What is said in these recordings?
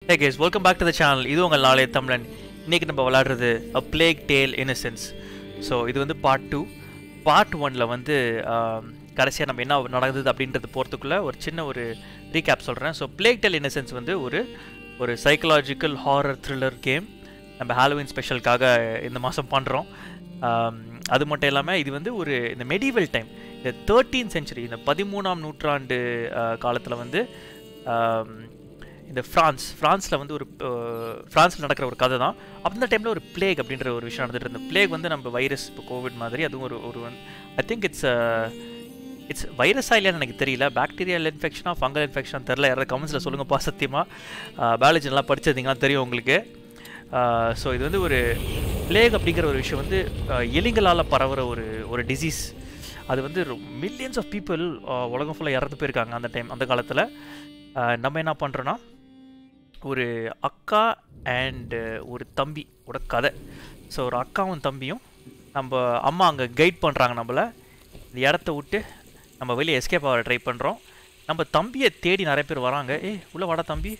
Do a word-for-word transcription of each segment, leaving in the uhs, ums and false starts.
Hey guys, welcome back to the channel. இது உங்கள் நாளே தமிழன். இன்னைக்கு நம்ம விளையாடுறது A Plague Tale Innocence. So இது வந்து பார்ட் டூ. பார்ட் ஒன்ல வந்து கடைசியாக நம்ம என்ன நடந்தது அப்படின்றது போகிறதுக்குள்ளே ஒரு சின்ன ஒரு ரீகேப் சொல்கிறேன். ஸோ Plague Tale Innocence வந்து ஒரு ஒரு சைக்கலாஜிக்கல் ஹாரர் த்ரில்லர் கேம். நம்ம ஹாலோவின் ஸ்பெஷலுக்காக இந்த மாதம் பண்ணுறோம். அது மட்டும் இல்லாமல் இது வந்து ஒரு இந்த மெடிவல் டைம், இந்த தேர்ட்டீன் சென்ச்சுரி, இந்த பதிமூணாம் நூற்றாண்டு காலத்தில் வந்து இந்த ஃப்ரான்ஸ் ஃப்ரான்ஸில் வந்து ஒரு ஃப்ரான்ஸில் நடக்கிற ஒரு கதை தான். அந்த டைமில் ஒரு பிளேக் அப்படின்ற ஒரு விஷயம் நடந்துட்டு இருந்தது. பிளேக் வந்து நம்ம வைரஸ் இப்போ கோவிட் மாதிரி, அதுவும் ஒரு ஒரு ஐ திங்க் இட்ஸ் இட்ஸ் வைரஸாக இல்லையான்னு எனக்கு தெரியல. பாக்டீரியல் இன்ஃபெக்ஷனாக ஃபங்கல் இன்ஃபெக்ஷன் தெரில. யாராவது கமெண்ட்ஸில் சொல்லுங்கப்பா. சத்தியமாக பயாலஜி நல்லா படிச்சிருந்தீங்கன்னா தெரியும் உங்களுக்கு. ஸோ இது வந்து ஒரு பிளேக் அப்படிங்கிற ஒரு விஷயம் வந்து எலிங்களால் பரவுகிற ஒரு ஒரு டிசீஸ். அது வந்து மில்லியன்ஸ் ஆஃப் பீப்புள் உலகம் ஃபுல்லாக இறந்து போயிருக்காங்க அந்த டைம், அந்த காலத்தில். நம்ம என்ன பண்ணுறோன்னா, ஒரு அக்கா அண்டு ஒரு தம்பியோட கதை. ஸோ ஒரு அக்காவும் தம்பியும், நம்ம அம்மா அங்கே கைட் பண்ணுறாங்க நம்மளை. இந்த இடத்த விட்டு நம்ம வெளியே எஸ்கேப் ஆக ட்ரை பண்ணுறோம். நம்ம தம்பியை தேடி நிறைய பேர் வராங்க. ஏ உள்ள வாடா தம்பி,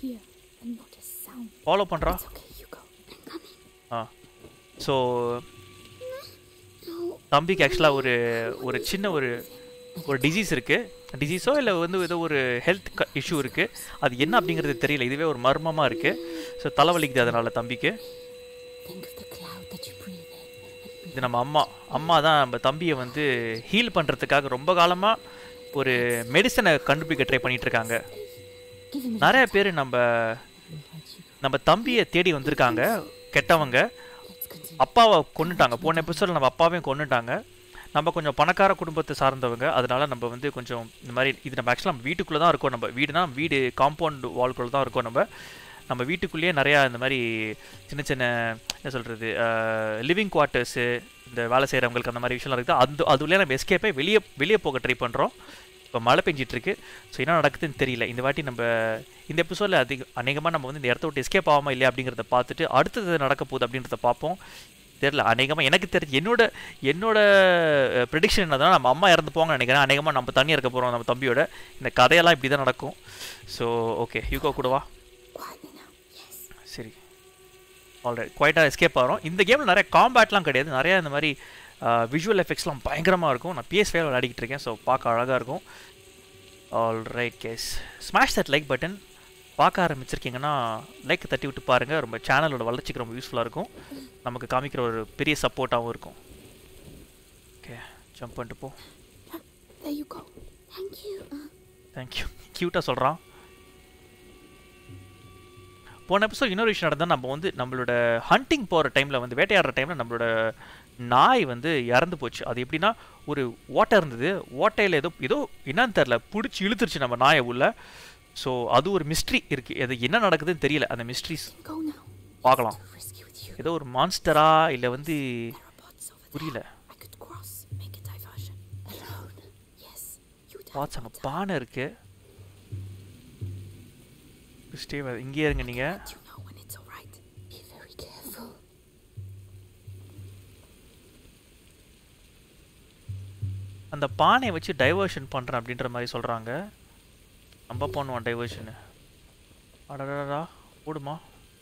ஃபாலோ பண்ணுறா. ஆ ஸோ தம்பிக்கு ஆக்சுவலாக ஒரு ஒரு சின்ன ஒரு ஒரு டிசீஸ் இருக்குது. டிசீஸோ இல்லை வந்து ஏதோ ஒரு ஹெல்த் க இஷ்யூ இருக்குது. அது என்ன அப்படிங்கிறது தெரியல. இதுவே ஒரு மர்மமாக இருக்குது. ஸோ தலைவலிக்குது அதனால் தம்பிக்கு. இது நம்ம அம்மா அம்மா தான் நம்ம தம்பியை வந்து ஹீல் பண்ணுறதுக்காக ரொம்ப காலமாக ஒரு மெடிசனை கண்டுபிடிக்க ட்ரை பண்ணிகிட்ருக்காங்க. நிறைய பேர் நம்ம நம்ம தம்பியை தேடி வந்திருக்காங்க கெட்டவங்க. அப்பாவை கொண்டுட்டாங்க. போன எபிசோடில் நம்ம அப்பாவையும் கொண்டுட்டாங்க. நம்ம கொஞ்சம் பணக்கார குடும்பத்தை சார்ந்தவங்க, அதனால் நம்ம வந்து கொஞ்சம் இந்த மாதிரி இது நம்ம ஆக்சுவலாக நம்ம வீட்டுக்குள்ளே தான் இருக்கோம். நம்ம வீடுனா வீடு காம்பவுண்ட் வால்குள்ளே தான் இருக்கோம். நம்ம நம்ம வீட்டுக்குள்ளேயே நிறையா இந்த மாதிரி சின்ன சின்ன என்ன சொல்கிறது லிவிங் குவார்ட்டர்ஸு, இந்த வேலை செய்கிறவங்களுக்கு அந்த மாதிரி விஷயம்லாம் இருக்குது. அந்த அதுலேயே நம்ம எஸ்கேப்பே வெளியே வெளியே போக ட்ரை பண்ணுறோம். இப்போ மழை பெஞ்சிட்ருக்கு. ஸோ என்ன நடக்குதுன்னு தெரியல. இந்த வாட்டி நம்ம இந்த எபிசோடில் அதிக அநேகமாக நம்ம வந்து இந்த இடத்த விட்டு எஸ்கேப் ஆகாமல் இல்லையா அப்படிங்கிறத பார்த்துட்டு அடுத்தது நடக்க போகுது அப்படின்றத பார்ப்போம். தெரியல. அநேகமாக எனக்கு தெரிஞ்சு என்னோட என்னோட ப்ரெடிக்ஷன் என்ன தான், நம்ம அம்மா இறந்து போவாங்கன்னு நினைக்கிறேன். அநேகமாக நம்ம தனியாக இருக்க போகிறோம் நம்ம தம்பியோட. இந்த கதையெல்லாம் இப்படி தான் நடக்கும். ஸோ ஓகே, யூகோ கூடவா. சரி, ஆல்ரைட். குவைட்டாக எஸ்கேப் ஆகிறோம். இந்த கேமில் நிறைய காம்பேட்லாம் கிடையாது. நிறையா இந்த மாதிரி விஷுவல் எஃபெக்ட்ஸ்லாம் பயங்கரமாக இருக்கும். நான் பிஎஸ் ஃபைவ்ல விளையாடிக்கிட்டு இருக்கேன். ஸோ பார்க்க அழகாக இருக்கும். Alright guys, smash that like button. பார்க்க ஆரம்பிச்சிருக்கீங்கன்னா லைக் தட்டி விட்டு பாருங்கள். ரொம்ப சேனலோட வளர்ச்சிக்கு ரொம்ப யூஸ்ஃபுல்லாக இருக்கும். நமக்கு காமிக்கிற ஒரு பெரிய சப்போர்ட்டாகவும் இருக்கும். ஓகே, ஜம்ப் பண்ணிட்டு போ. தேங்க்யூ. க்யூட்டாக சொல்கிறான். போன எபிசோட் இன்னொரு விஷயம் நடந்தால், நம்ம வந்து நம்மளோட ஹண்டிங் போகிற டைமில் வந்து வேட்டையாடுற டைமில் நம்மளோட நாய் வந்து இறந்து போச்சு. அது எப்படின்னா, ஒரு ஓட்டை இருந்தது. ஓட்டையில் ஏதோ ஏதோ என்னன்னு தெரில பிடிச்சி இழுத்துருச்சு நம்ம நாயை உள்ள. ஸோ அது ஒரு மிஸ்ட்ரி இருக்குது. அது என்ன நடக்குதுன்னு தெரியல. அந்த மிஸ்ட்ரிஸ் பார்க்கலாம். ஏதோ ஒரு மான்ஸ்டரா இல்லை வந்து புரியல. பார்த்து அங்கே பானை இருக்கு. ஸ்டே இங்கேயே இருங்க நீங்கள். அந்த பானையை வச்சு டைவர்ஷன் பண்ணுறேன் அப்படின்ற மாதிரி சொல்கிறாங்க. நம்ம பண்ணுவோம் டைவர்ஷனு. அடடா ஓடுமா.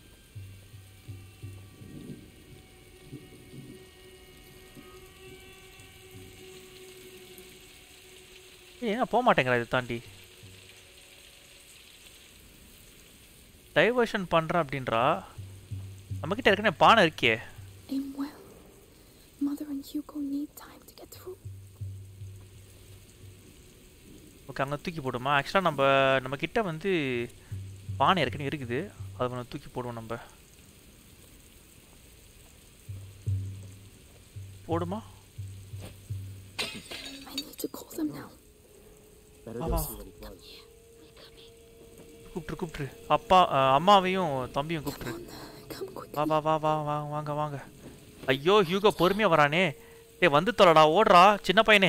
ஏன் போக மாட்டேங்கிறா இது தாண்டி. டைவர்ஷன் பண்ணுறேன் அப்படின்றா. நம்மக்கிட்ட ஏற்கனவே பானை இருக்கே. ஓகே, அங்கே தூக்கி போடுமா. ஆக்சுவலாக நம்ம நம்மக்கிட்ட வந்து பானை ஏற்கனவே இருக்குது. அதை நம்ம தூக்கி போடுவோம். நம்ம போடுமா. கூப்பிட்ரு கூப்பிட்ரு அப்பா அம்மாவையும் தம்பியும் கூப்பிட்ரு. வா வா வா வா வா வாங்க வாங்க. ஐயோ ஹியூகோ பொறுமையாக வரானே. ஏ வந்து தொலைடா, ஓடுறா சின்ன பையனே.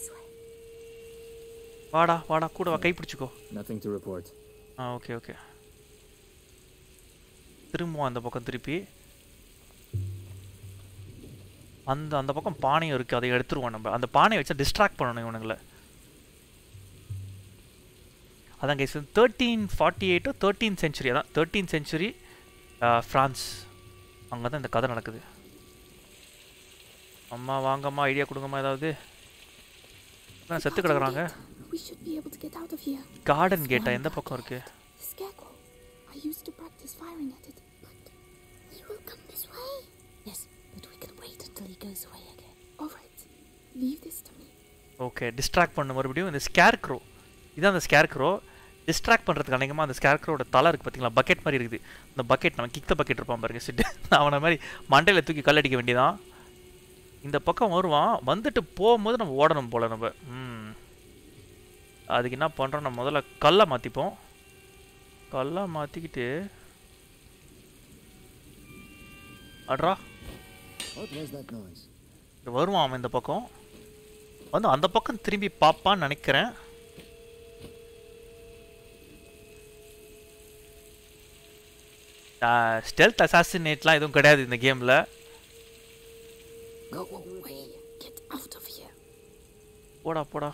வாடா வாடா கூட வா, கை பிடிச்சிக்கோ. ஆ ஓகே ஓகே. திரும்புவோம் அந்த பக்கம். திருப்பி அந்த அந்த பக்கம் பானையும் இருக்குது. அதை எடுத்துருவோம் நம்ம. அந்த பானையை வச்சா டிஸ்ட்ராக்ட் பண்ணணும் இவனுங்களை. அதான் கைஸ் தேர்ட்டீன் ஃபார்ட்டி எயிட்டோ தேர்ட்டீன் சென்ச்சுரி அதான் தேர்ட்டீன் சென்ச்சுரி ஃப்ரான்ஸ் அங்கே தான் இந்த கதை நடக்குது. அம்மா வாங்கம்மா ஐடியா கொடுங்கம்மா ஏதாவது. செத்து கிடக்குறாங்க. கார்டன் கேட்டா எந்த பக்கம் இருக்கு? ஓகே டிஸ்ட்ராக்ட் பண்ண மறுபடியும் இந்த ஸ்கேர் க்ரோ. இதான் அந்த ஸ்கேர் க்ரோ. டிஸ்ட்ராக்ட் பண்ணுறதுக்கு அநேகமாக அந்த ஸ்கேர் க்ரோட தலை இருக்குது பார்த்தீங்களா, பக்கெட் மாதிரி இருக்குது. இந்த பக்கெட் நம்ம கிக் த பக்கெட் இருப்பான் பாருங்க சிட்டு, அவனை மாதிரி மண்டையில் தூக்கி கல் அடிக்க வேண்டியதான். இந்த பக்கம் வருவான், வந்துட்டு போகும்போது நம்ம ஓடணும் போல் நம்ம. ம் அதுக்கு என்ன பண்ணுறோம், நம்ம முதல்ல கல்லை மாற்றிப்போம். கல்லை மாற்றிக்கிட்டு அட்ரா வருவான் அவன் இந்த பக்கம் வந்து அந்த பக்கம் திரும்பி பார்ப்பான்னு நினைக்கிறேன். ஸ்டெல்த் அசாசினேட்லாம் எதுவும் கிடையாது இந்த கேமில். போடா போடா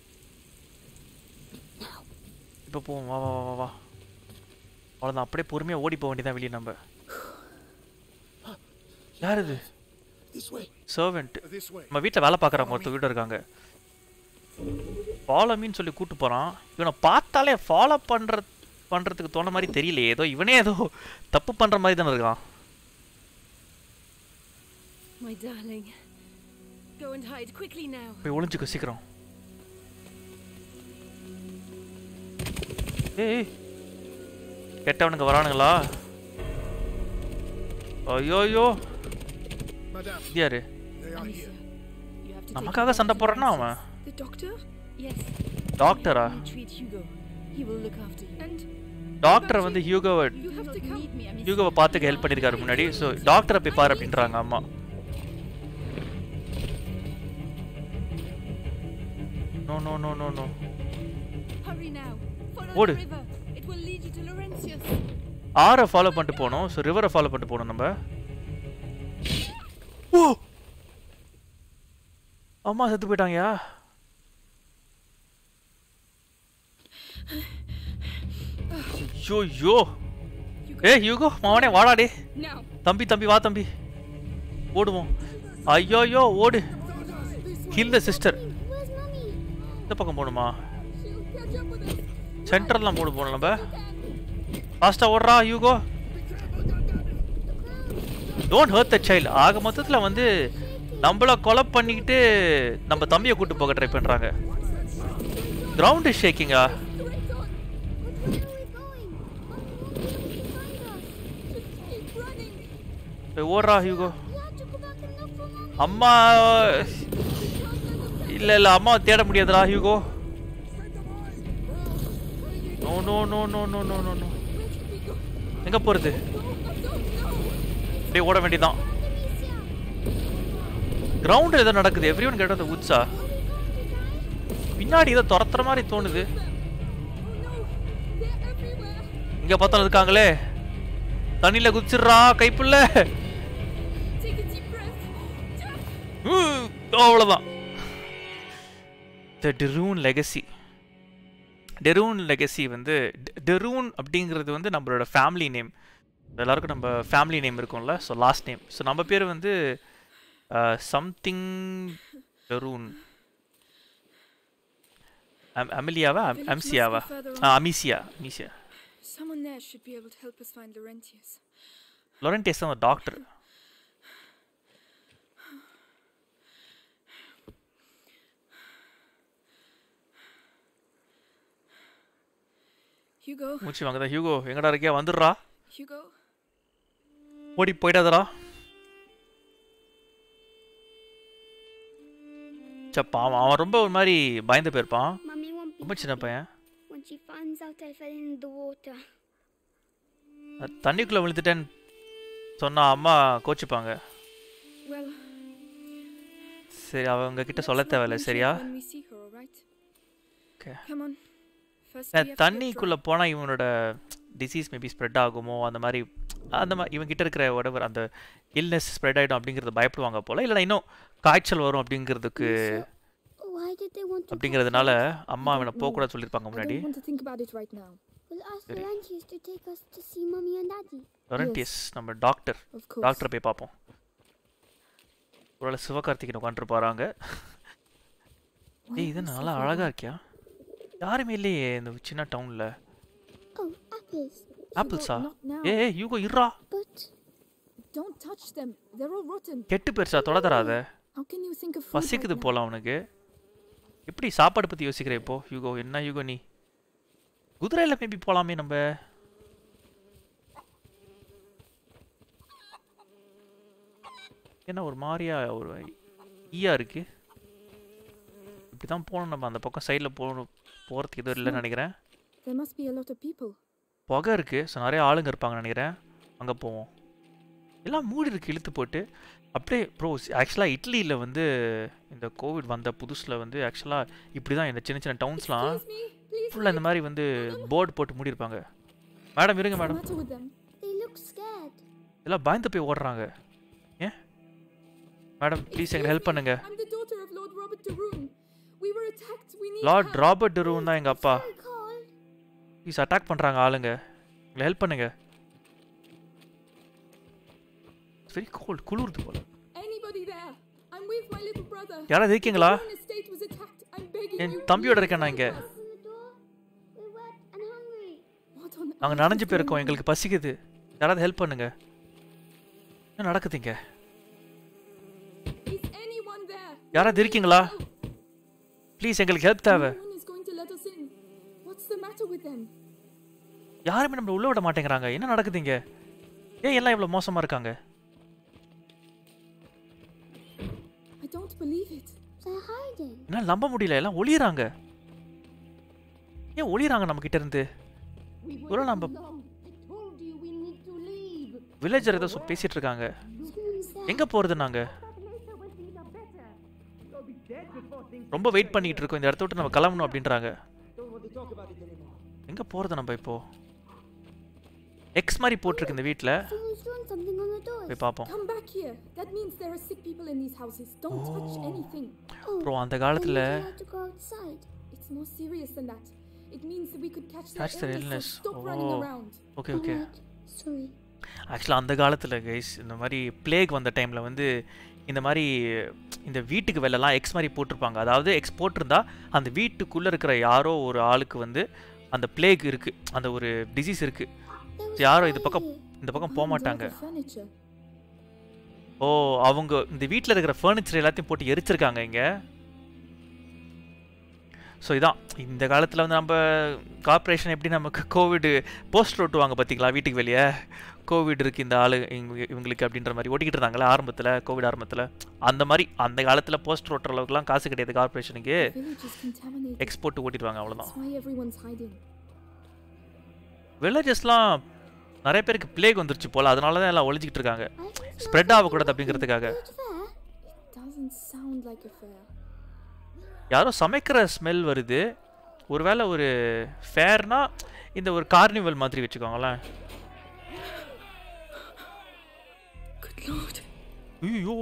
இப்போ போவோம். வா வா வா வா அவ்வளோதான், அப்படியே பொறுமையாக ஓடி போக வேண்டியதான் வெளியே. நம்ம யார் இது? சர்வெண்ட். நம்ம வீட்டில் வேலை பார்க்குறவங்க ஒருத்தர் வீட்டில் இருக்காங்க. ஃபாலோ மீன்னு சொல்லி கூப்பிட்டு போகிறான். இவனை பார்த்தாலே ஃபாலோ பண்ணுற பண்ணுறதுக்கு தோண மாதிரி தெரியலையே, ஏதோ இவனே ஏதோ தப்பு பண்ணுற மாதிரி தானே இருக்கான். போய் ஒளிஞ்சுக்கோ சீக்கிரம். ஏய் கெட்டவனுங்க வரானுங்களா? ஐயோயோ யாரு நமக்காக சண்டை போடுறானா அவன்? டாக்டரா? டாக்டரை வந்து ஹியூகோவை ஹியூகோவை பார்த்துக்க ஹெல்ப் பண்ணியிருக்காரு முன்னாடி. ஸோ டாக்டரை போய் பாரு அப்படின்றாங்க அம்மா. No no no no no ஓடு. ஆரை ஃபாலோ பண்ணிட்டு போகணும். ஸோ ரிவரை ஃபாலோ பண்ணிட்டு போகணும் நம்ம. ஓ அம்மா செத்து போயிட்டாங்கயா. ஐயோ ஏ ஹியூகோ மாவனே வாடாடே. தம்பி தம்பி வா தம்பி ஓடுவோம். ஐயோயோ ஓடு. Kill the sister. இந்த பக்கம் போகணுமா? சென்டர்லாம் மூடு போகணும் நம்ம. ஃபாஸ்ட்டாக ஓடுறா Hugo. Don't hurt the child. ஆக மொத்தத்தில் வந்து நம்மள கொலை பண்ணிக்கிட்டு நம்ம தம்பியை கூட்டு போக ட்ரை பண்ணுறாங்க. கிரவுண்ட் இஸ் ஷேக்கிங்கா. ஓடுறா ஹியூகோ. அம்மா இல்லை இல்லை அம்மாவை தேட முடியாதுடா Hugo. No no no no no no no no எங்கே போகிறது? அப்படியே ஓட வேண்டியதான். கிரவுண்டில் ஏதோ நடக்குது. எவ்ரி ஒன் கேட்ட உட்ஸா பின்னாடி ஏதோ துரத்துற மாதிரி தோணுது. இங்கே பார்த்தாலும் இருக்காங்களே. தண்ணியில் குதிச்சிடுறா கைப்புள்ள. அவ்வளோதான். த டெரூன் லெகசி. டெரூன் லெகசி வந்து டெரூன் அப்படிங்கிறது வந்து நம்மளோட ஃபேமிலி நேம். எல்லாருக்கும் நம்ம ஃபேமிலி நேம் இருக்கும்ல. So last name. ஸோ நம்ம பேர் வந்து சம்திங் டெரூன். அமிலியாவா அம்சியாவா? அமிசியா அமிசியா. லொரண்டியஸ் தான் டாக்டர். மூச்சு வாங்கதா ஹியூகோ. எங்கடா இருக்கியா? வந்துடுறா. ஓடி போயிடாதடா. சப்பா அவன் ரொம்ப ஒரு மாதிரி பயந்து போயிருப்பான். ரொம்ப சின்ன பையன். தண்ணிக்குள்ள விழுந்துட்டேன்னு சொன்னா அம்மா கோச்சிப்பாங்க. சரி அவங்க கிட்ட சொல்ல தேவையில்ல சரியா? தண்ணிக்குள்ள போனா இவனோட டிசீஸ் மேபி ஸ்ப்ரெட் ஆகுமோ அந்த மாதிரி அந்த மாதிரி இவன் கிட்ட இருக்கிற உடம்பு அந்த இல்னஸ் ஸ்ப்ரெட் ஆகிடும் அப்படிங்கிறது பயப்படுவாங்க போல. இல்லைனா இன்னும் காய்ச்சல் வரும் அப்படிங்கிறதுக்கு. did they want to? அப்படிங்கிறதுனால அம்மா அவனை போக கூட சொல்லிருப்பாங்க I முன்னாடி. don't want to think about it right now. We'll ask Laurentius to take us to see Mommy and Daddy. Laurentius நம்ம டாக்டர். Of course. டாக்டர் போய் பாப்போம். ஒருவேளை சிவகார்த்திகேயன் உட்காந்துருப்பாராங்க. ஏய் இது நல்லா அழகா இருக்கியா? யாருமே இல்லையே இந்த சின்ன டவுன்ல. Oh, apples. ஆப்பிள்ஸா? not now. ஏய் ஏய் யூகோ இருடா. But Don't touch them. They're all rotten. கெட்டு பெருசா தொட தராத. How can you think of food? பசிக்குது right now? போல அவனுக்கு. எப்படி சாப்பாடு பத்தி யோசிக்கிற இப்போ யூகோ? என்ன யூகோ நீ? குதிரையில மேபி போலாமே நம்ம. என்ன ஒரு மாதிரியா ஒரு ஈயா இருக்கு. இப்படிதான் போகணும் நம்ம. அந்த பக்கம் சைடில் போகணும். போகிறதுக்கு எதுவும் இல்லைன்னு நினைக்கிறேன். There must be a lot of people. புகை இருக்குது. ஸோ நிறைய ஆளுங்க இருப்பாங்கன்னு நினைக்கிறேன். அங்கே போவோம். எல்லாம் மூடி இருக்கு இழுத்து போட்டு. அப்படியே ப்ரோ ஆக்சுவலாக இட்லியில் வந்து இந்த கோவிட் வந்த புதுசில் வந்து ஆக்சுவலாக இப்படி தான் இந்த சின்ன சின்ன டவுன்ஸ்லாம் Excuse me, please. ஃபுல்லாக இந்த மாதிரி வந்து போர்டு போட்டு மூடியிருப்பாங்க. மேடம் இருங்க What's the madam. matter with them? they look scared. எல்லாம் பயந்து போய் ஓடுறாங்க. ஏன் மேடம் ப்ளீஸ் எங்களை ஹெல்ப் பண்ணுங்க. I'm the daughter of Lord Robert de Roon. We were attacked. We need lord help. Robert de Rune தான் எங்கள் அப்பா. Very cold. ப்ளீஸ் அட்டாக் பண்ணுறாங்க ஆளுங்க. எங்களை ஹெல்ப் பண்ணுங்க. வெரி கோல்ட் குளிர்து போல. Anybody there? I'm with my little brother. யாராவது இருக்கீங்களா? The Roon estate was attacked. I'm begging N you. தம்பியோட please இருக்கேன் நான் இங்கே. help us. Open the door. We're wet and hungry. What on நாங்கள் earth நனைஞ்சு is போயிருக்கோம். going on? எங்களுக்கு பசிக்குது. யாராவது ஹெல்ப் பண்ணுங்க. என்ன நடக்குதுங்க? Is anyone there? யாராவது இருக்கீங்களா? ப்ளீஸ் எங்களுக்கு ஹெல்ப் தேவை. No one is going to let us in. What's the matter with them? யாருமே நம்மளை உள்ள விட மாட்டேங்கிறாங்க. என்ன நடக்குதுங்க? ஏன் எல்லாம் இவ்வளோ மோசமாக இருக்காங்க? I don't believe it. They're hiding. என்ன நம்ப முடியல. எல்லாம் ஒளியறாங்க. ஏன் ஒளியறாங்க நம்ம கிட்ட இருந்து? ஒரு நம்ம வில்லேஜர் ஏதோ சொ- பேசிட்டு இருக்காங்க. Someone's there. எங்க போறது நாங்க? ரொம்ப வெயிட் பண்ணிட்டு இருக்கோம். இந்த இடத்த விட்டு நம்ம கிளம்பணும் அப்படின்றாங்க. எங்க போறது நம்ம இப்போ? எக்ஸ் மாதிரி போட்டிருக்கு இந்த வீட்ல. Someone's doing something on the doors. போய் பாப்போம். Come back here. That means there are sick people in these houses. Don't touch anything. Oh, bro அந்த they're காலத்துல not allowed to go outside. It's more serious than that. It means that we could catch their Catch their illness. illness. So stop running Oh. around. Okay okay. Alright. Sorry. ஆக்சுவலாக அந்த காலத்தில் guys இந்த மாதிரி plague வந்த டைமில் வந்து இந்த மாதிரி இந்த வீட்டுக்கு வெளிலலாம் எக்ஸ் மாதிரி போட்டிருப்பாங்க. அதாவது எக்ஸ் போட்டிருந்தா அந்த வீட்டுக்குள்ளே இருக்கிற யாரோ ஒரு ஆளுக்கு வந்து அந்த பிளேக் இருக்குது, அந்த ஒரு டிசீஸ் இருக்குது. There was யாரும் இந்த fire பக்கம் here. இந்த பக்கம் Behind போக all மாட்டாங்க. the furniture. ஓ அவங்க இந்த வீட்டில் இருக்கிற ஃபர்னிச்சர் எல்லாத்தையும் போட்டு எரிச்சிருக்காங்க இங்கே. ஸோ இதான் இந்த காலத்தில் வந்து நம்ம கார்ப்பரேஷன் எப்படி நமக்கு கோவிடு போஸ்டர் ஓட்டுவாங்க பார்த்தீங்களா வீட்டுக்கு வெளியே, கோவிட் இருக்குது இந்த ஆளு இவங்க இவங்களுக்கு அப்படின்ற மாதிரி ஓட்டிக்கிட்டு இருந்தாங்களே ஆரம்பத்தில், கோவிட் ஆரம்பத்தில். அந்த மாதிரி அந்த காலத்தில் போஸ்டர் ஓட்டுற அளவுக்குலாம் காசு கிடையாது கார்ப்பரேஷனுக்கு. The village is contaminated. Export ஓட்டிடுவாங்க அவ்வளோதான். That's why everyone's hiding. வில்லேஜஸ்லாம் நிறைய பேருக்கு பிளேக் வந்துருச்சு போல், அதனால தான் எல்லாம் ஒழிஞ்சிக்கிட்டு இருக்காங்க. I think it's spread not ஆகக்கூடாது அப்படிங்கிறதுக்காக. Is it fair? It doesn't sound like a fair. யாரோ சமைக்கிற ஸ்மெல் வருது. ஒருவேளை ஒரு ஃபேர்னா இந்த ஒரு கார்னிவல் மாதிரி வச்சுக்கோங்களேன். Good lord. ஐயோ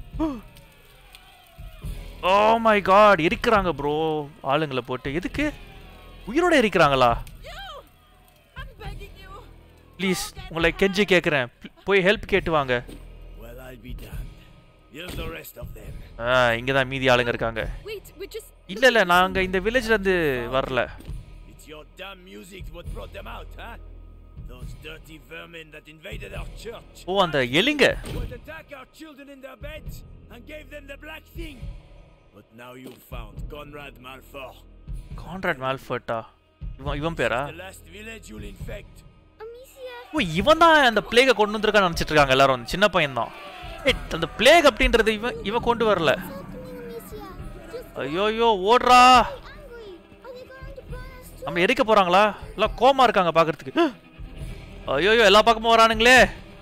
ஓ மை காட், எரிக்கிறாங்க ப்ரோ ஆளுங்களை போட்டு. எதுக்கு? உயிரோட எரிக்கிறாங்களா? I'm begging you. ப்ளீஸ் உங்களை கெஞ்சி கேட்குறேன், போய் ஹெல்ப் கேட்டு வாங்க. Well, I'll be damned. Here's the rest of them. ஆ இங்கே தான் மீதி ஆளுங்க இருக்காங்க. Wait, we're just. இல்லை இல்லை நாங்கள் இந்த வில்லேஜ்லேருந்து வரல. It's your damn music what brought them out, huh? Those dirty vermin that invaded our church. ஓ அந்த எலிங்க. Would attack our children in their beds and gave them the black thing. But now you've found Conrad Malfort. Conrad மால்ஃபர்ட்டா? இவன் இவன் பேரா? The last village you'll infect. Amicia. ஓ இவன் தான் அந்த பிளேகை கொண்டு வந்திருக்கான்னு நினச்சிட்டு இருக்காங்க எல்லாரும். அந்த சின்ன பையன் தான். ஏ அந்த பிளேக் அப்படின்றது இவன் இவன் கொண்டு வரல. What's happening, Amicia? Just ஐயோயோ ஓடுறா. angry. Are they going to burn us too? நம்ம எரிக்க போறாங்களா? எல்லாம் கோமா இருக்காங்க பாக்குறதுக்கு. ஐயோயோ எல்லா பக்கமும் வரானுங்களே.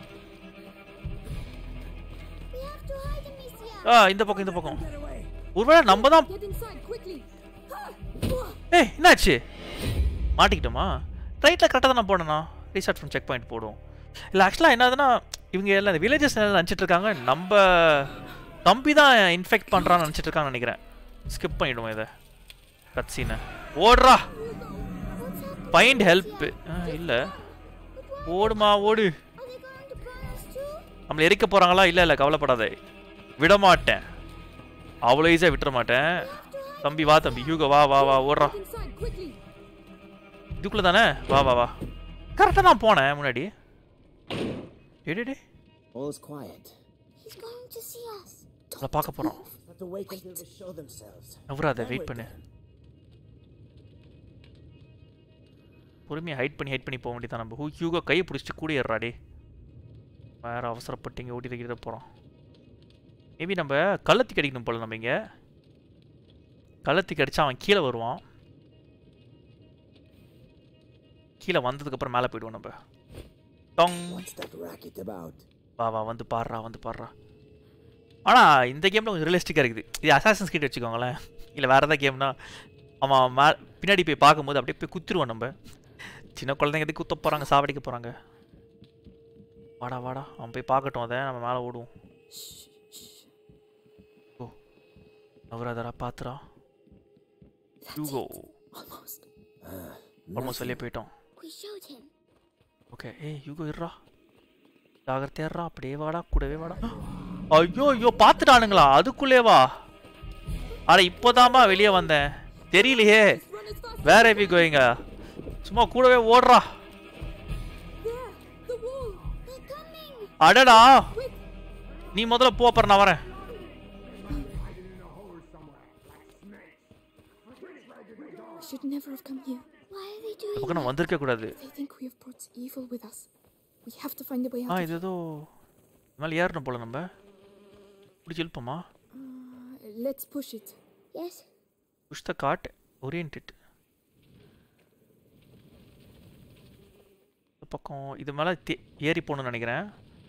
We have to hide, Amicia. ஆ இந்த பக்கம் இந்த பக்கம். ஒருவேளை நம்ம தான். Get inside quickly. ஏய் என்னாச்சு? மாட்டிக்கிட்டோமா? ரைட்டில் கரெக்டாக தான் நான் போனேண்ணா. ரீசார்ட் ஃப்ரம் செக் பாயிண்ட் போடுவோம். இல்லை ஆக்சுவலாக என்னதுன்னா இவங்க எல்லாம் இந்த வில்லேஜஸ் நினச்சிட்டு இருக்காங்க நம்ம தம்பி தான் இன்ஃபெக்ட் பண்ணுறான்னு நினச்சிட்டு இருக்கான்னு நினைக்கிறேன். ஸ்கிப் பண்ணிடுவோம் இதை கட்சீனை. ஓடுறா. Find help. இல்லை ஓடுமா ஓடு. Are they going to burn us too? நம்மளை எரிக்க போகிறாங்களா? இல்லை இல்லை கவலைப்படாதே, விடமாட்டேன், அவ்வளோ ஈஸியாக விட்டுற மாட்டேன். தம்பி வா தம்பி, ஹியூகோ வா வா வா ஓடுறா. Inside, quickly. இதுக்குள்ளே தானே? வா வா வா. கரெக்டாக தான் போனேன் முன்னாடி. டே All's quiet. He's going to see us. அதை பார்க்க போகிறோம். Have to wait until they show themselves. நவராத, வெயிட் பண்ணு. பொறுமையாக ஹைட் பண்ணி ஹைட் பண்ணி போக வேண்டியதான். நம்ம ஹூ ஹியூகோ கையை பிடிச்சிட்டு கூட ஏறாடே. வேறு அவசரப்பட்டு இங்கே ஓட்டி தக்கிட்ட போகிறோம். மேபி நம்ம கள்ளத்துக்கு அடிக்கணும் போல. நம்ம இங்கே கள்ளத்துக்கு அடித்தா அவன் கீழே வருவான். கீழே வந்ததுக்கப்புறம் மேலே போயிடுவோம் நம்ம. டொங். What's that racket about? வா வா வந்து பாடுறா வந்து பாடுறா. ஆனால் இந்த கேமில் கொஞ்சம் ரியலிஸ்டிக்காக இருக்குது. இது அசாசன்ஸ் கிட்ட வச்சுக்கோங்களேன். இல்லை வேறு எதாவது கேம்னா அவன் மே பின்னாடி போய் பார்க்கும்போது அப்படியே போய் குத்துருவோம். நம்ம சின்ன குழந்தைங்க எதுக்கு குத்த போகிறாங்க, சாவடிக்க போகிறாங்க. வாடா வாடா, அவன் போய் பார்க்கட்டும், அதை நம்ம மேலே ஓடுவோம். ஓ நவராதரா பாத்துரா. Hugo Almost. ஆல்மோஸ்ட் வெளியே போயிட்டோம். We showed him. ஓகே. ஏய் ஹியூகோ இருறா, ஜாகிரதையாடுறா. அப்படியே வாடா, கூடவே வாடா. ஐயோ ஐயோ பார்த்துட்டானுங்களா அதுக்குள்ளே வா. அட இப்போதாம்மா வெளியே வந்தேன், தெரியலையே. Run as fast. வேற எப்படி கோயிங்க, சும்மா கூடவே ஓடுறா. There, the wall. They're coming. அடடா, Quick. நீ முதல்ல போ, அப்புறம் நான் வரேன். We should never have come here. Why are they doing பக்கம் நான் வந்திருக்க கூடாது. They think we have brought evil with us. We have to find a way ah out. இது ஏதோ மேலே ஏறணும் போல. நம்ம பிடிச்சி இழுப்போமா? Uh, let's push it. Yes. Push the cart oriented. பக்கம் இது மேலே ஏறி போகணும்னு நினைக்கிறேன்.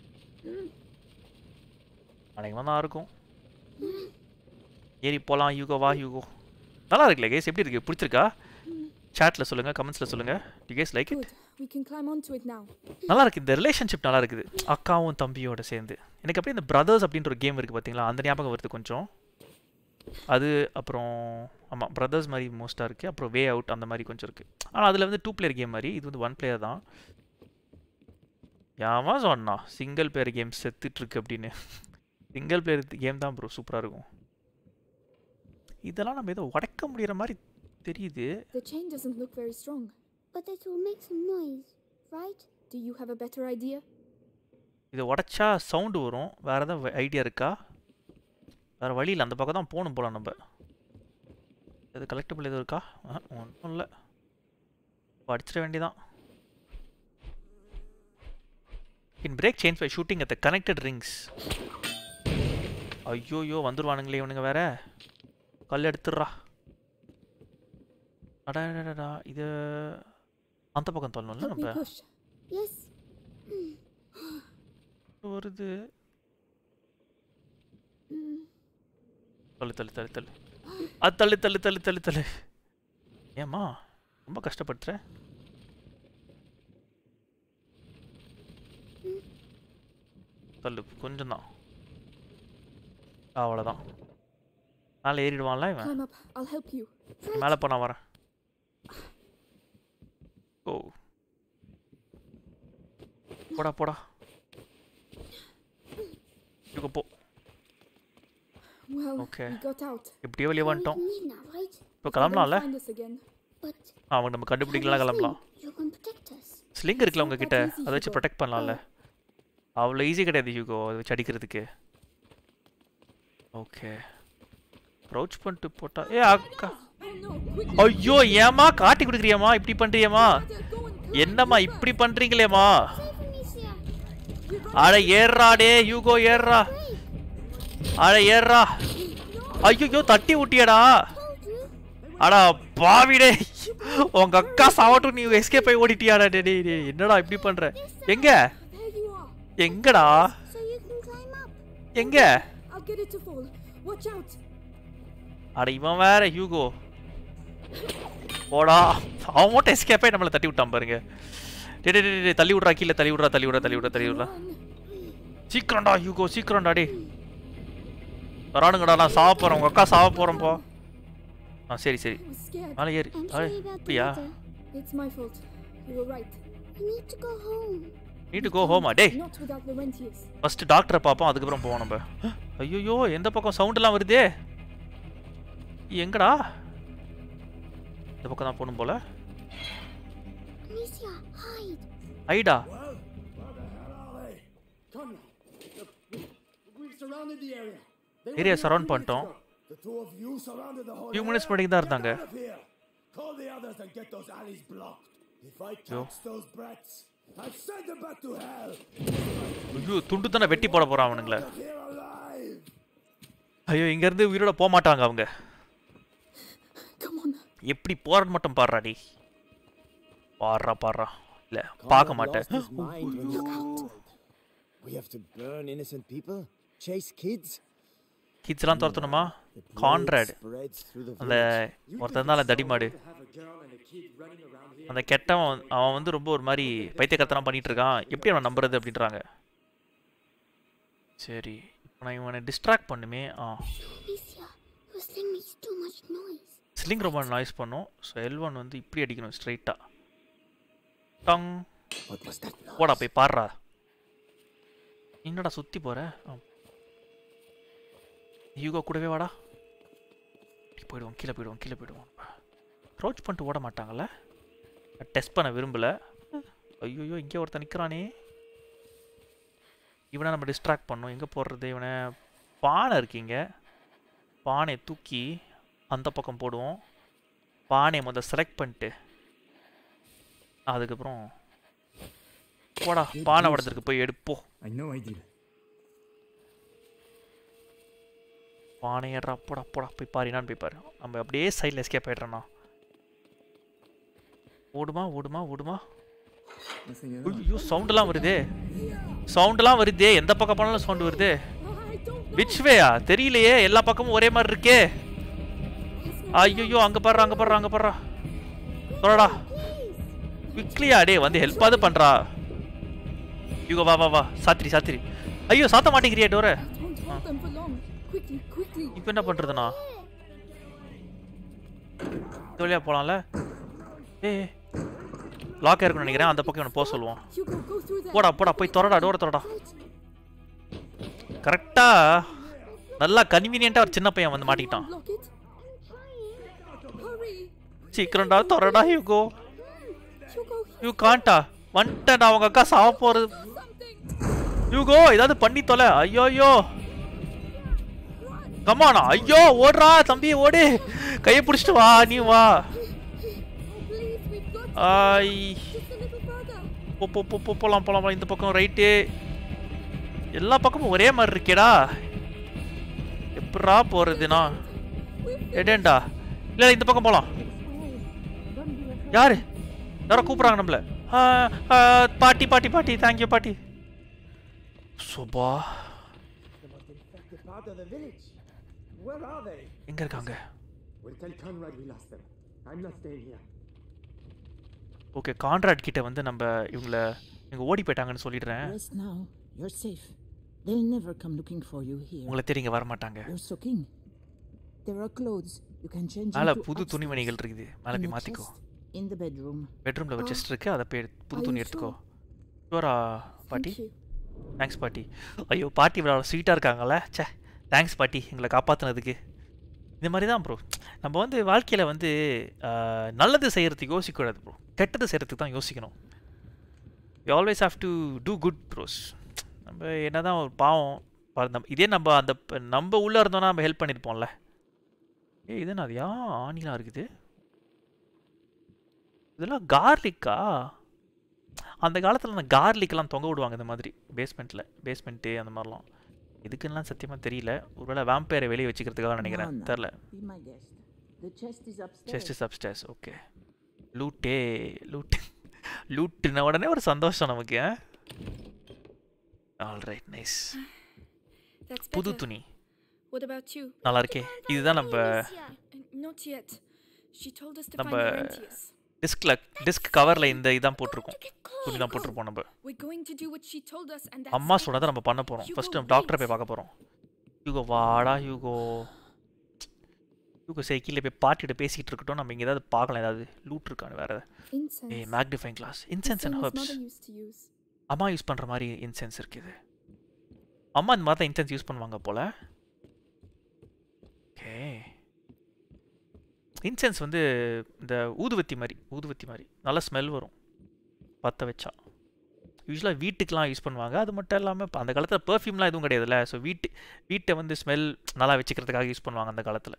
அன்னைக்கு தான் இருக்கும். ஏறி போகலாம். ஹியூகோ வா ஹியூகோ. நல்லா இருக்குல்ல கேஸ்? எப்படி இருக்கு? பிடிச்சிருக்கா? சாட்டில் சொல்லுங்கள், கமெண்ட்ஸில் சொல்லுங்கள். You guys like it? Good. We can climb onto it now. நல்லா இருக்குது. இந்த ரிலேஷன்ஷிப் நல்லா இருக்குது, அக்காவும் தம்பியோட சேர்ந்து. எனக்கு அப்படியே இந்த பிரதர்ஸ் அப்படின்ற ஒரு கேம் இருக்குது பார்த்தீங்களா, அந்த ஞாபகம் வருது கொஞ்சம். அது அப்புறம் ஆமாம் பிரதர்ஸ் மாதிரி மோஸ்ட்டாக இருக்குது. அப்புறம் வே அவுட் அந்த மாதிரி கொஞ்சம் இருக்குது. ஆனால் அதில் வந்து டூ பிளேயர் கேம் மாதிரி, இது வந்து ஒன் பிளேயர் தான். யாமா சொன்னா சிங்கிள் பிளேயர் கேம் செத்துட்ருக்கு அப்படின்னு. சிங்கிள் பிளேயர் கேம் தான் ப்ரோ சூப்பராக இருக்கும். இதெல்லாம் நம்ம ஏதோ உடைக்க முடிகிற மாதிரி தெரியுது. The chain doesn't look very strong. But it will make some noise, right? Do you have a better idea? இதை உடைச்சா சவுண்டு வரும். வேறு எதாவது ஐடியா இருக்கா? வேறு வழி இல்லை, அந்த பக்கம் தான் போகணும் போகலாம் நம்ம. எது கலெக்டபிள் எதுவும் இருக்கா? ஒன்றும் இல்லை, அடிச்சிட வேண்டியதான். In break change by shooting at the connected rings. ஐயோயோ வந்துடுவானுங்களே இவனுங்க வேற. கல் எடுத்துடுறா. அடாடா, இது அந்த பக்கம் தள்ளணும்ல Help me நம்ம. push. Yes. வருது. தள்ளு தள்ளு தள்ளு தள்ளு. அது தள்ளு தள்ளு தள்ளு தள்ளு தள்ளு. ஏம்மா ரொம்ப கஷ்டப்படுத்துற? தள்ளு கொஞ்சம் தான், அவ்வளோதான். மேலே ஏறிடுவான்ல இவன். Climb up. I'll help you. மேலே போனா வரேன். ஓ போடா போடா. இங்க போ. Well, Okay. we got out. எப்படியோ வெளியே வந்துட்டோம். We leave now, right? இப்போ கிளம்பலாம்ல? Find us again. But அவங்க நம்ம கண்டுபிடிக்கலாம், கிளம்பலாம். you can protect us. Sling இருக்குல்ல உங்ககிட்ட, அதை வச்சு ப்ரொடெக்ட் பண்ணலாம்ல. அவ்வளோ ஈஸி கிடையாது ஹியூகோ அதை வச்சு அடிக்கிறதுக்கு. ஓகே ப்ரௌச் பண்ணிட்டு போட்டா. ஏ அக்கா, Oh no, quickly. ஐயோ ஏமா காட்டி கொடுக்குறியம்மா, இப்படி பண்ணுறியம்மா? Father, go and climb. என்னம்மா இப்படி பண்ணுறீங்களேம்மா? Save Amicia. அட ஏறா டே ஹியூகோ, ஏறா. அட ஏறா. ஐயோ தட்டி விட்டியடா. Told you. அடா பாவிடே, உங்க அக்கா சாவட்டும், நீ எஸ்கேப் ஆகி ஓடிட்டியாடா. டே டே என்னடா இப்படி பண்ற? எங்க There you are. எங்கடா So you can climb up. எங்க? I'll get it to fall. Watch out. அட இவன் வேற ஹியூகோ. போடா, அவன் மட்டும் எஸ்கேப் ஆகி நம்மளை தட்டி விட்டான் பாருங்க. டே டே டே தள்ளி விட்றா, கீழே தள்ளி விட்றா, தள்ளி விட்றா, தள்ளி விட்றா, தள்ளி விட்றா. Run. சீக்கிரம்டா ஹியூகோ, சீக்கிரம்டா. டே வரானுங்கடா, நான் சாவ போறேன், உங்க அக்கா சாவ போறேன்ப்பா. ஆ சரி சரி I was scared. மேலே ஏறு I'm ah sorry about the அப்படியா weather. It's my fault. You were right. I need to go home. நீட்டு கோ ஹோமா டேய் Not without Laurentius. ஃபர்ஸ்ட் டாக்டரை பார்ப்போம் அதுக்கப்புறம் போவோம் நம்ம ஐயோ எந்த பக்கம் சவுண்டெல்லாம் வருதே எங்கடா இந்த பக்கம் தான் போகணும் போல Amicia, hide. ஐடா Well, where the hell are they? Conrad, look, we- we've surrounded the area. They were area here surround a few பண்ணிட்டோம் minutes ago. The two of you surrounded the whole few minutes area? படிக்கு தான் இருந்தாங்க Get out of here. Call the others and get those alleys blocked. If I catch those brats, I'll send them back to hell. ஐயோ துண்டு தானே வெட்டி போட போகிறான் அவனுங்களே Get here alive. ஐயோ இங்கேருந்து உயிரோட போக மாட்டாங்க அவங்க Come on. எப்படி போறன்னு மட்டும் பாடுறா டி பாடுறா பாடுறா இல்லை பார்க்க Conrad மாட்டேன் lost his mind when he told. We have to burn innocent people, chase kids. கிட்ஸ்லாம் துரத்தணுமா The plague Conrad spreads through the அந்த village. ஒருத்தன் தான் தடிமாடு அந்த கெட்டவன் அவன் வந்து ரொம்ப ஒரு மாதிரி பைத்தியக்கத்தனம் பண்ணிட்டு இருக்கான் எப்படி அவன் நம்புறது அப்படின்றாங்க சரி இப்போ நான் இவனை டிஸ்ட்ராக்ட் பண்ணுமே ஆ Amicia, your sling makes too much noise. Sling ரொம்ப நாய்ஸ் பண்ணும் ஸோ எல் ஒன் வந்து இப்படி அடிக்கணும் ஸ்ட்ரைட்டாக டங் What was that noise? போடா போய் பாடுறா என்னடா சுற்றி போகிற யூகோ கூடவே வாடா போயிடுவோம் கீழே போயிடுவோம் கீழே போயிடுவோம் க்ரௌச் பண்ணிட்டு ஓட மாட்டாங்கல்ல டெஸ்ட் பண்ண விரும்பலை ஐயோ இங்கே ஒருத்தன் நிற்கிறானே இவனை நம்ம டிஸ்ட்ராக்ட் பண்ணோம் எங்கே போடுறது இவனை பானை இருக்கீங்க பானையை தூக்கி அந்த பக்கம் போடுவோம் பானையை முதல் செலக்ட் பண்ணிட்டு அதுக்கப்புறம் போடா பானை உடஞ்சிருக்கு போய் எடுப்போம் I know I did. பானை ஏடுறா போடா போடா போய் பாரு என்னான்னு போய் பாரு நம்ம அப்படியே சைடில் எஸ்கேப் ஆகிடுறோண்ணா ஓடுமா ஓடுமா ஓடுமா Nothing at all. ஐயோ சவுண்டெல்லாம் வருதே சவுண்டெல்லாம் வருதே எந்த பக்கம் போனாலும் சவுண்டு வருதே I don't know. விச் வேயா தெரியலையே எல்லா பக்கமும் ஒரே மாதிரி இருக்கே ஐயோ அங்கே பாடுறா அங்கே பாடுறா அங்கே பாடுறா சொல்லடா குவிக்லியா டே வந்து ஹெல்ப்பாவது பண்ணுறா யூகோ வா வா வா சாத்திரி சாத்திரி ஐயோ சாத்த மாட்டேங்கிறியா டோரை Don't hold them for long. Quickly, quickly. இப்போ என்ன பண்ணுறதுண்ணா இது வழியாக போகலாம்ல ஏ லாக் இருக்குன்னு நினைக்கிறேன் அந்த பக்கம் இவனை போக சொல்லுவோம் Hugo, go through there. போடா போடா போய் திறடா டோரை திறடா கரெக்டாக நல்லா கன்வீனியண்ட்டாக ஒரு சின்ன பையன் வந்து மாட்டிக்கிட்டான் Block it. Hurry. சீக்கிரம்டா திறடா யூகோ Hugo, யூ காண்டா வந்துட்டேன்டா அவங்க அக்கா சாவ போகிறது something. யூகோ ஏதாவது பண்ணி தொலை ஐயோ ஐயோ கம்மாண்ணா ஐயோ ஓடுறா தம்பி ஓடு கையை பிடிச்சிட்டு வா நீ வா Please, we've got to. ஆய் Just a little further. போ போ போ போ போலாம் போலாம் போலாம். இந்த பக்கம் ரைட்டு எல்லா பக்கமும் ஒரே மாதிரி இருக்கேடா எப்படா போகிறதுண்ணா எடேண்டா இல்லை இந்த பக்கம் போகலாம் யாரு யாரோ கூப்பிட்றாங்க நம்மள ஆ, ஆ, பாட்டி பாட்டி பாட்டி தேங்க்யூ பாட்டி Subha The most infected part of the village. Where are they? எங்கே இருக்காங்க We'll tell Conrad we lost them. I'm not staying here. Okay Conrad கிட்ட வந்து நம்ம இவங்கள இவங்க ஓடி போயிட்டாங்கன்னு சொல்லிடுறேன் Rest now. You're safe. They'll never come looking for you here. உங்களை தேடி இங்கே வர மாட்டாங்க You're soaking. There are clothes you can change மேலே into புது upstairs. துணிமணிகள் இருக்குது மேலே In போய் the மாற்றிக்கோ chest, in the bedroom. பெட்ரூமில் ஒரு செஸ்ட் இருக்குது அதை போய் எடுத்து- புது Are துணி you எடுத்துக்கோ sure? ஷுவரா பாட்டி Thank you. தேங்க்ஸ் பாட்டி ஐயோ பாட்டி இவ்வளோ ஸ்வீட்டாக இருக்காங்கல்ல ச்சே தேங்க்ஸ் பாட்டி எங்களை காப்பாற்றினதுக்கு இந்த மாதிரி தான் ப்ரோ நம்ம வந்து வாழ்க்கையில் வந்து ஆஹ், நல்லது செய்கிறதுக்கு யோசிக்கக்கூடாது ப்ரோ கெட்டது செய்கிறதுக்கு தான் யோசிக்கணும் you always have to do good bros நம்ம என்ன தான் ஒரு பாவம் பா- நம்ம இதே நம்ம அந்த ப- நம்ம உள்ளே இருந்தோன்னா நம்ம ஹெல்ப் பண்ணியிருப்போம்ல ஏய் இது என்ன அது யா ஆணிலாம் இருக்குது இதெல்லாம் கார்லிக்கா அந்த காலத்தில் அந்த கார்லிக்கெல்லாம் தொங்க விடுவாங்க இந்த மாதிரி பேஸ்மெண்ட்டில் பேஸ்மெண்ட்டு அந்த மாதிரிலாம் இதுக்குன்னெலாம் சத்தியமாக தெரியல ஒருவேளை வேம்பேரை வெளியே வச்சுக்கிறதுக்காக நினைக்கிறேன் No, no. தெரில Be my guest. The chest is upstairs. Chest is upstairs okay லூட்டே லூட் லூட்டுன உடனே ஒரு சந்தோஷம் நமக்கு ஆல் ரைட் நைஸ் That's புது better. துணி What about you? நல்லா இருக்கே இதுதான் நம்ம Amicia. Uh, Not yet. She told us to நம்ம- find Laurentius. டிஸ்கில் டிஸ்க் கவரில் இந்த இதான் போட்டிருக்கோம் Get துணி cold. தான் போட்டிருப்போம் நம்ம We're going to do what she told us, and that's அம்மா it. சொன்னதை நம்ம பண்ண போகிறோம் Hugo, ஃபர்ஸ்ட் நம்ம டாக்டரை போய் wait. பார்க்க போகிறோம் யூகோ வாடா யூகோ யூகோ சரி கீழே போய் பாட்டிகிட்ட பேசிக்கிட்டு இருக்கட்டும். நம்ம இங்கே ஏதாவது பார்க்கலாம், ஏதாவது லூட் இருக்கான்னு வேறு. Incense. A magnifying glass. Incense The and same as herbs. mother used to use. அம்மா யூஸ் பண்ணுற மாதிரி இன்சென்ஸ் இருக்குது. அம்மா இந்த மாதிரி தான் இன்சென்ஸ் யூஸ் பண்ணுவாங்க போல். ஓகே. இன்சென்ஸ் வந்து இந்த ஊதுவத்தி மாதிரி ஊதுவத்தி மாதிரி நல்ல ஸ்மெல் வரும் பற்ற வச்சா. யூஸ்வலாக வீட்டுக்கெலாம் யூஸ் பண்ணுவாங்க. அது மட்டும் இல்லாமல் இப்போ அந்த காலத்தில் பெர்ஃப்யூம்லாம் எதுவும் கிடையாதுல்ல. ஸோ வீட்டு வீட்டை வந்து ஸ்மெல் நல்லா வச்சுக்கிறதுக்காக யூஸ் பண்ணுவாங்க அந்த காலத்தில்.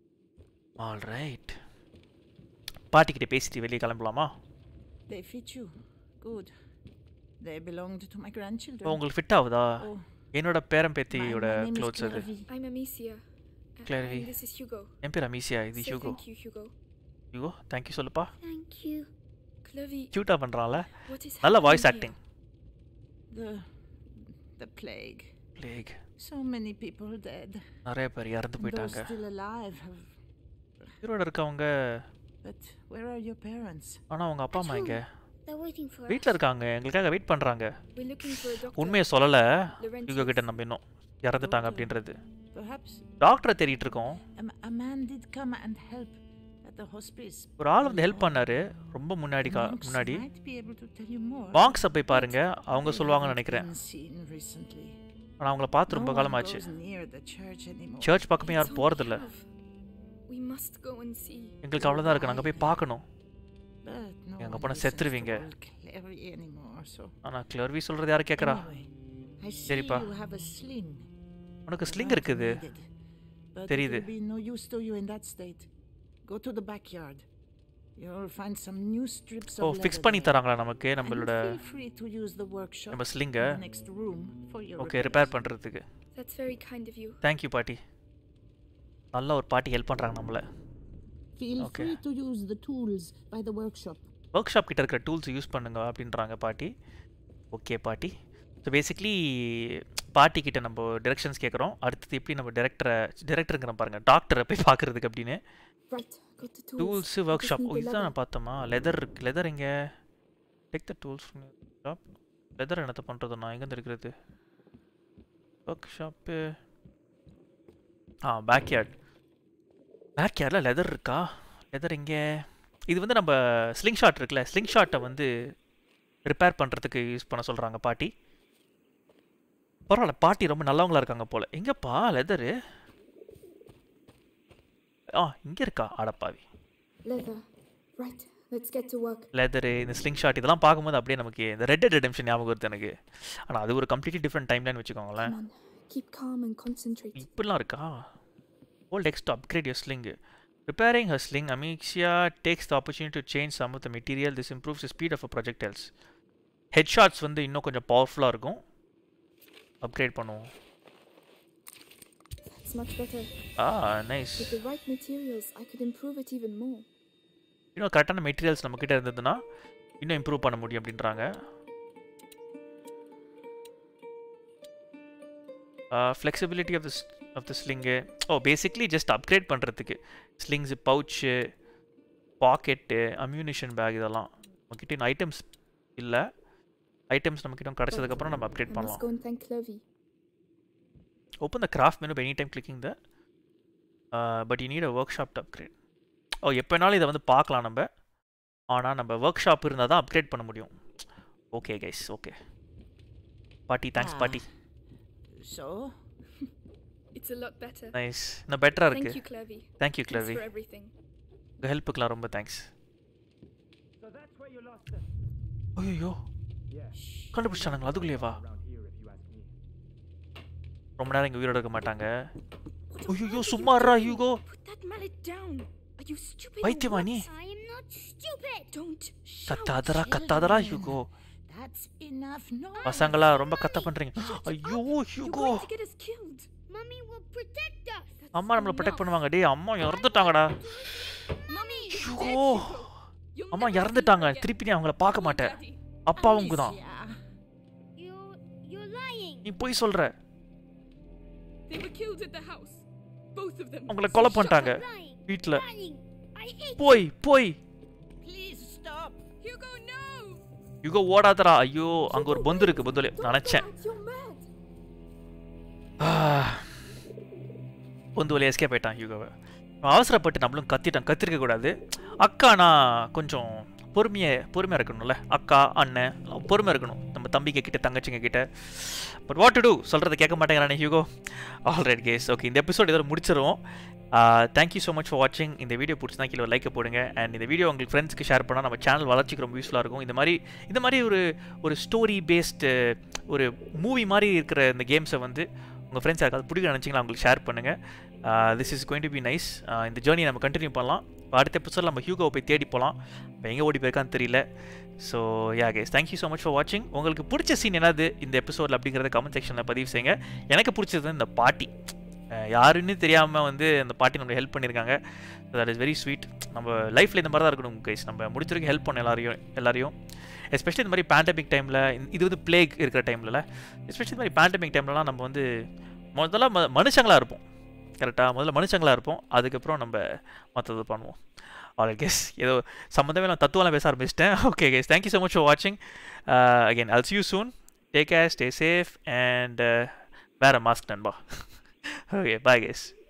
All right. பாட்டிக்கிட்டே பேசிட்டு வெளியே கிளம்பலாமா? They fit you. Good. They belonged to my grandchildren. இப்போ உங்களுக்கு ஃபிட் ஆகுதா? Oh, என்னோட பேரன் my, பேத்தியோட my name is க்ளோத்ஸ் அது. Clervy. I'm Amicia. A- Clervy. And this is Hugo. என் பேர் அமீசியா, இது Say Hugo. thank you, Hugo. Hugo thank you சொல்லுப்பா. Thank you. Clervy, க்யூட்டாக பண்ணுறான்ல. what is நல்ல voice happening acting. The, the plague. Plague. So many people dead. நிறைய பேர் இறந்து Those போயிட்டாங்க. still alive have. உயிரோட இருக்கவங்க. But where are your parents? ஆனால் அவங்க அப்பா அம்மா எங்க? They're waiting for us. வீட்டில் இருக்காங்க, எங்களுக்காக வெயிட் பண்ணுறாங்க. here? We're looking for a doctor. உண்மையை சொல்லலை Laurentius. ஹியூகோ கிட்ட நம்ம இன்னும் இறந்துட்டாங்க அப்படின்றது. Perhaps டாக்டரை தேடிட்டு இருக்கோம். a, a man did come and help at the hospice. ஒரு ஆள் வந்து ஹெல்ப் பண்ணாரு ரொம்ப முன்னாடி கா Monks முன்னாடி. might be able to tell you more. மாங்க்ஸை போய் பாருங்க, அவங்க They சொல்லுவாங்கன்னு haven't நினைக்கிறேன். been seen recently. ஆனால் அவங்கள பார்த்து No ரொம்ப one காலமாச்சு. goes near the church anymore. Church பக்கமே That's யாரும் all we போகிறதில்ல. have. We must go and see. எங்களுக்கு அவ்வளோதான் இருக்குது, நாங்கள் போய் பார்க்கணும். But no எங்க one போனால் listens செத்துருவீங்க. to old Clervy anymore, so. ஆனால் கிளர்வி சொல்கிறது யார் கேட்குறா? Anyway, I see சரிப்பா. you have a sling. உனக்கு ஸ்லிங் Not இருக்குது. needed. But it தெரியுது. will be no use to you in that state. Go to the backyard. You'll find some new strips ஓ of fix leather பண்ணி there. தராங்களா நமக்கு And நம்மளோட feel free to use the workshop நம்ம in ஸ்லிங்கை? the next room for your okay repairs. Repair பண்ணுறதுக்கு. That's very kind of you. Thank you பாட்டி. நல்ல ஒரு பாட்டி ஹெல்ப் பண்ணுறாங்க நம்மளை. Feel Okay. free to use the tools by the workshop. Workshop கிட்ட இருக்கிற டூல்ஸ் யூஸ் பண்ணுங்க அப்படின்றாங்க பாட்டி. ஓகே பாட்டி. ஸோ பேசிக்லி பாட்டி கிட்ட நம்ம டிரெக்ஷன்ஸ் கேட்குறோம். அடுத்தது எப்படி நம்ம டேரக்டரை டேரக்டருங்கிற பாருங்க டாக்டரை போய் பார்க்குறதுக்கு அப்படின்னு. Right, got the tools. Tools work Just shop. need ஓ the இதுதான் leather. நான் பார்த்தோமா. லெதர் இருக்கு. லெதர் எங்கே? Take the tools shop. Leather என்னத்தை பண்ணுறது நான் எங்கேருந்து இருக்கிறது? Workshop. ஆ பேக்யார்ட். பேக்யார்டில் லெதர் இருக்கா? லெதர் எங்கே? இது வந்து நம்ம ஸ்லிங் ஷாட் இருக்குல்ல, ஸ்லிங் ஷாட்டை வந்து ரிப்பேர் பண்ணுறதுக்கு யூஸ் பண்ண சொல்கிறாங்க பாட்டி. பரவாயில்ல பாட்டி ரொம்ப நல்லவங்களா இருக்காங்க போல். எங்கேப்பா லெதரு? ஆ இங்கே இருக்கா அடப்பாவி. Leather. Right, let's get to work. Leather இந்த ஸ்லிங் ஷாட் இதெல்லாம் பார்க்கும்போது அப்படியே நமக்கு இந்த ரெட் டெட் ரெடெம்ஷன் ஞாபகம் வருது எனக்கு. ஆனால் அது ஒரு கம்ப்ளீட்லி டிஃப்ரெண்ட் டைம் லைன் வச்சுக்கோங்களேன். Come on, keep calm and concentrate. இப்படிலாம் இருக்கா? Hold X to upgrade your sling. Repairing her sling, Amicia takes the opportunity to change some of the material. This improves the speed of her projectiles. Headshots வந்து இன்னும் கொஞ்சம் பவர்ஃபுல்லாக இருக்கும். Upgrade பண்ணுவோம். That's much better. ஆ nice. With the right materials, I could improve it even more. இன்னும் கரெக்டான materials நம்மக்கிட்ட இருந்ததுன்னா இன்னும் இம்ப்ரூவ் பண்ண முடியும் அப்படின்றாங்க. Flexibility of the of the sling. ஓ பேசிக்லி ஜஸ்ட் அப்கிரேட் பண்ணுறதுக்கு slings, pouch, pocket, ammunition bag இதெல்லாம் நம்மக்கிட்ட இன்னும் ஐட்டம்ஸ் இல்லை. ஐட்டம்ஸ் நம்மக்கிட்ட கிடச்சதுக்கப்புறம் நம்ம அப்கிரேட் I must பண்ணலாம். go and thank Clervy. Open the craft menu by any time clicking there. Uh, but you need a workshop to upgrade. ஓ எப்போனாலும் இதை வந்து பார்க்கலாம் நம்ம. ஆனால் நம்ம ஒர்க் ஷாப் இருந்தால் தான் அப்கிரேட் பண்ண முடியும். Okay guys okay. பாட்டி தேங்க்ஸ் பாட்டி. So? It's a lot better. Nice. இன்னும் பெட்டராக Thank இருக்குது. you, Clervy. Thank you Thanks Clervy. for everything. உங்கள் ஹெல்ப்புக்கெலாம் ரொம்ப thanks. So that's where you lost them. ஐயோ Yeah. கண்டுபிடிச்சானுங்களா அதுக்குள்ளேவா? Around here, if you ask me. ரொம்ப நேரம் இங்கே உயிரோட இருக்க மாட்டாங்க. ஐயோ சும்மாறா Hugo. Put that mallet down. Are you stupid? or பைத்தியமா what? நீ? I am not stupid. Don't shout. கத்தாதரா கத்தாதரா ஹியூகோ. That's enough noise. பசங்களா ரொம்ப கத்த பண்ணுறீங்க. ஐயோ You're Hugo. going to get us killed. Mummy will protect us. That's அம்மா நம்மளை ப்ரொடெக்ட் enough. பண்ணுவாங்க. டேய் அம்மா இறந்துட்டாங்கடா. Mummy, you're Hugo dead, Hugo. You'll அம்மா never see her இறந்துட்டாங்க. again. திருப்பி நீ அவங்கள பார்க்க Call மாட்டேன். Daddy. அப்பாவும் தான். Amicia. You, you're lying. நீ போய் சொல்ற. They were killed at the house. Both of them. அவங்கள கொலை So பண்ணிட்டாங்க shut Lying. வீட்ல. Lying. I hate போய் போய் Please stop. up. Hugo, no. யுகோ ஓடாதடா. ஐயோ அங்க ஒரு பொந்து இருக்கு. பொந்துல Don't நினைச்சேன். go out, you're mad. பொந்து வழியா எஸ்கேப் ஆயிட்டான் யுகோவை. அவசரப்பட்டு நம்மளும் கத்திட்டோம், கத்திருக்க கூடாது. அக்கானா கொஞ்சம் பொறுமையை பொறுமையாக இருக்கணும்ல, அக்கா அண்ணன் பொறுமையாக இருக்கணும் நம்ம தம்பிங்க கிட்ட தங்கச்சிங்க கிட்ட. பட் வாட் டு டூ, சொல்கிறத கேட்க மாட்டேங்கிறானே ஹியூகோ. ஆல்ரைட் கேஸ், ஓகே இந்த எபிசோட் இதோட முடிச்சிருவோம். தேங்க்யூ ஸோ மச் ஃபார் வாட்சிங். இந்த வீடியோ பிடிச்சினா கீழே லைக்கை போடுங்க. அண்ட் இந்த வீடியோ உங்களுக்கு ஃப்ரெண்ட்ஸ்க்கு ஷேர் பண்ணால் நம்ம சேனல் வளர்ச்சிக்கு ரொம்ப யூஸ்ஃபுல்லாக இருக்கும். இந்த மாதிரி இந்த மாதிரி ஒரு ஒரு ஸ்டோரி பேஸ்டு ஒரு மூவி மாதிரி இருக்கிற இந்த கேம்ஸை வந்து உங்கள் ஃப்ரெண்ட்ஸ் யாருக்காவது பிடிக்க நினச்சிங்களா அவங்களுக்கு ஷேர் பண்ணுங்கள். This is going to be nice. இந்த ஜேர்னி நம்ம கண்டினியூ பண்ணலாம். அடுத்த எபிசோடில் நம்ம ஹியூகோவை போய் தேடி போகலாம். இப்போ எங்கே ஓடி போயிருக்கான்னு தெரியல. So yeah guys, thank you so much for வாட்சிங். உங்களுக்கு பிடிச்ச சீன் என்னது இந்த எபிசோடில் அப்படிங்கிறத கமெண்ட் செக்ஷனில் பதிவு செய்யுங்க. எனக்கு பிடிச்சது இந்த பாட்டி, யாருன்னு தெரியாமல் வந்து அந்த பாட்டி நம்மளுக்கு ஹெல்ப் பண்ணியிருக்காங்க. That is very sweet. நம்ம லைஃப்பில் இந்த மாதிரி தான் இருக்கணும் கைஸ். நம்ம முடிச்சிருக்க ஹெல்ப் பண்ண எல்லாரையும் எல்லாரையும் எஸ்பெஷலி இந்த மாதிரி பேண்டமிக் டைமில், இது வந்து பிளேக் இருக்கிற டைமில், எஸ்பெஷலி இந்த மாதிரி பேண்டமிக் டைம்லலாம் நம்ம வந்து முதல்ல ம மனுஷங்களாக இருப்போம். கரெக்டாக முதல்ல மனுஷங்களாக இருப்போம், அதுக்கப்புறம் நம்ம மற்றது பண்ணுவோம். ஆல் கேஸ், ஏதோ சம்மந்தமே நான் தத்துவலாம் பேச ஆரம்பிச்சிட்டேன். Okay guys, thank you so much for வாட்சிங். Again I'll see you soon. Take care, stay safe, and uh, wear a mask நண்பா. Okay, bye guys.